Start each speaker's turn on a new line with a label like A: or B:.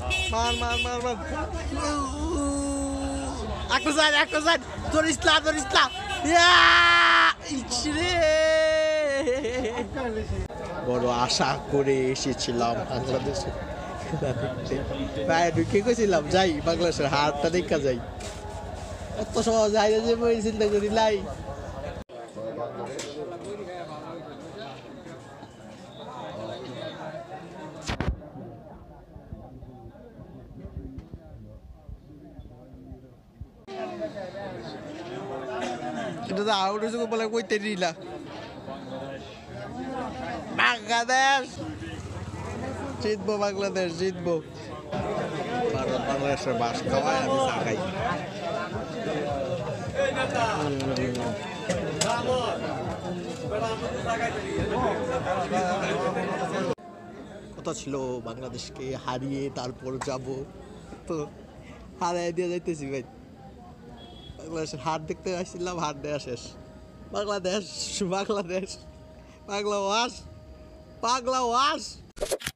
A: মার মার মার মার আকসান ধরিসলা বড় আশা করে এসেছিলাম বাংলাদেশে ঢুকে গেছিলাম যাই বাংলাদেশের হারটা দেখা যাই এত সহজ হাইরে যে চিন্তা করি লাই এটা তো আউট হয়েছে বলে কইতে দিলা বাংলাদেশ জিতবো বাংলাদেশ জিতবো ভারত বাংলাদেশের বাস খাওয়ায় আমি চা খাই কথা ছিল বাংলাদেশকে হারিয়ে তারপর যাব তো হারিয়ে দিয়ে যাইতেছি ভাই বাংলাদেশের হাট দেখতে আসছিলাম হাট দেওয়া শেষ বাংলাদেশ বাংলাদেশ পাগলা ওয়াস